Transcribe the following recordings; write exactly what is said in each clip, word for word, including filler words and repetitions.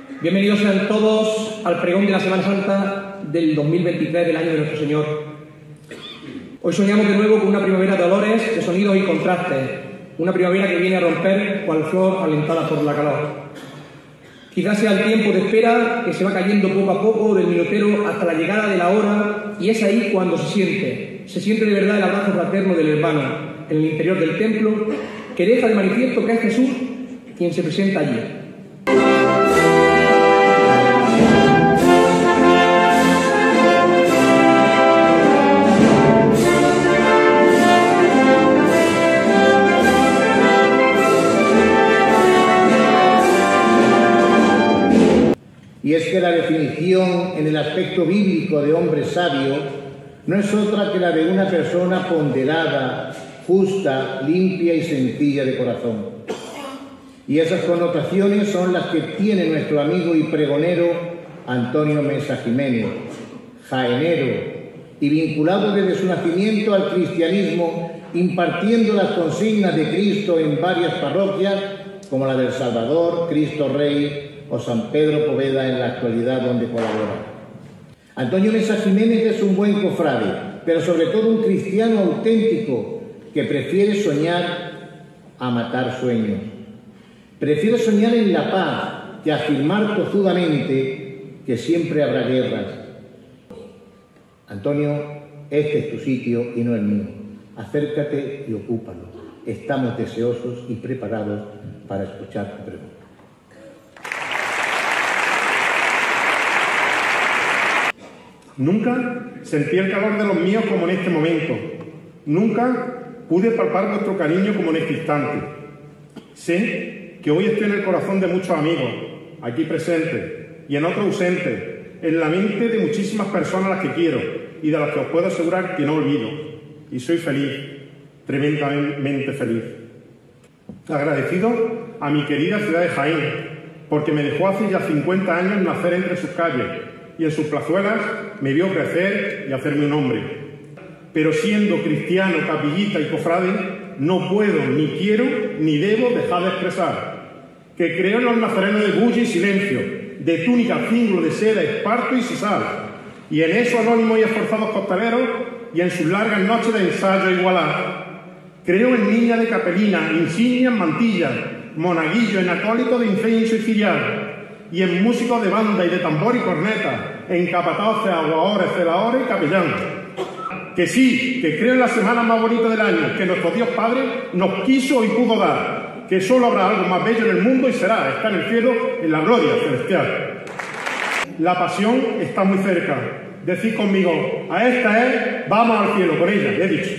Bienvenidos sean todos al pregón de la Semana Santa del dos mil veintitrés del año de nuestro Señor. Hoy soñamos de nuevo con una primavera de olores, de sonidos y contrastes, una primavera que viene a romper cual flor alentada por la calor. Quizás sea el tiempo de espera que se va cayendo poco a poco del minutero hasta la llegada de la hora, y es ahí cuando se siente, se siente de verdad el abrazo fraterno del hermano en el interior del templo, que deja de manifiesto que es Jesús quien se presenta allí. Y es que la definición en el aspecto bíblico de hombre sabio no es otra que la de una persona ponderada, justa, limpia y sencilla de corazón. Y esas connotaciones son las que tiene nuestro amigo y pregonero Antonio Mesa Jiménez, jaenero y vinculado desde su nacimiento al cristianismo, impartiendo las consignas de Cristo en varias parroquias, como la del Salvador, Cristo Rey o San Pedro Poveda en la actualidad donde colabora. Antonio Mesa Jiménez es un buen cofrade, pero sobre todo un cristiano auténtico que prefiere soñar a matar sueños. Prefiere soñar en la paz que afirmar tozudamente que siempre habrá guerras. Antonio, este es tu sitio y no el mío. Acércate y ocúpalo. Estamos deseosos y preparados para escuchar tu pregunta. Nunca sentí el calor de los míos como en este momento. Nunca pude palpar vuestro cariño como en este instante. Sé que hoy estoy en el corazón de muchos amigos, aquí presentes y en otros ausentes, en la mente de muchísimas personas a las que quiero y de las que os puedo asegurar que no olvido. Y soy feliz, tremendamente feliz. Agradecido a mi querida ciudad de Jaén, porque me dejó hace ya cincuenta años nacer entre sus calles y en sus plazuelas me vio crecer y hacerme un hombre. Pero siendo cristiano, capillita y cofrade, no puedo, ni quiero, ni debo dejar de expresar que creo en los nazarenos de bulla y silencio, de túnica, cíngulo, de seda, esparto y sisal, y en esos anónimos y esforzados costaleros, y en sus largas noches de ensayo igualar. Creo en niña de capelina, insignias, mantillas, monaguillo, en acólito de incienso y cirial, y en músicos de banda y de tambor y corneta, en capataces, aguadores, celadores y capellanes. Que sí, que creo en la semana más bonita del año, que nuestro Dios Padre nos quiso y pudo dar, que solo habrá algo más bello en el mundo y será, está en el cielo, en la gloria celestial. La pasión está muy cerca. Decid conmigo, a esta es, vamos al cielo con ella, he dicho.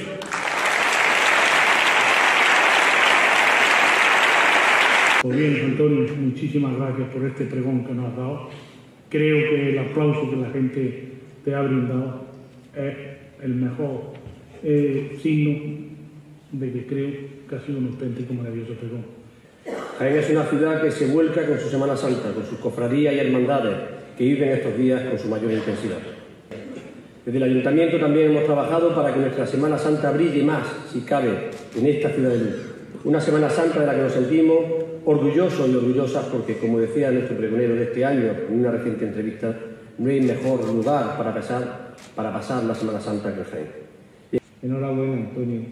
Pues bien, Antonio, muchísimas gracias por este pregón que nos has dado. Creo que el aplauso que la gente te ha brindado es el mejor eh, signo de que creo que ha sido un auténtico maravilloso pregón. Jaén es una ciudad que se vuelca con su Semana Santa, con sus cofradías y hermandades que viven estos días con su mayor intensidad. Desde el Ayuntamiento también hemos trabajado para que nuestra Semana Santa brille más, si cabe, en esta ciudad de luz. Una Semana Santa de la que nos sentimos orgullosos y orgullosas porque, como decía nuestro pregonero de este año en una reciente entrevista, no hay mejor lugar para pasar, para pasar la Semana Santa que Jaén. Enhorabuena, Antonio.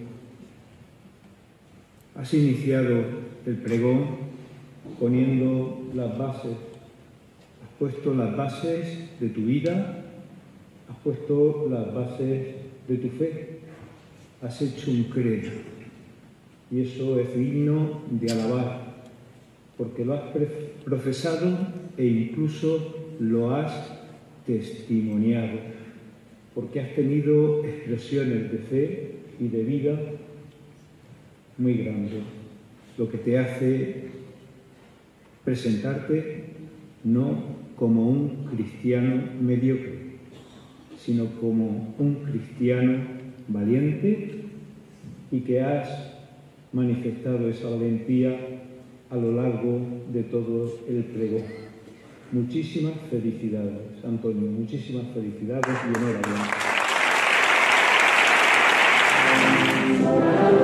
Has iniciado el pregón poniendo las bases. Has puesto las bases de tu vida, has puesto las bases de tu fe. Has hecho un credo. Y eso es digno de alabar, porque lo has profesado e incluso lo has testimoniado, porque has tenido expresiones de fe y de vida muy grandes, lo que te hace presentarte no como un cristiano mediocre, sino como un cristiano valiente y que has manifestado esa valentía a lo largo de todo el pregón. Muchísimas felicidades, Antonio, muchísimas felicidades y enhorabuena.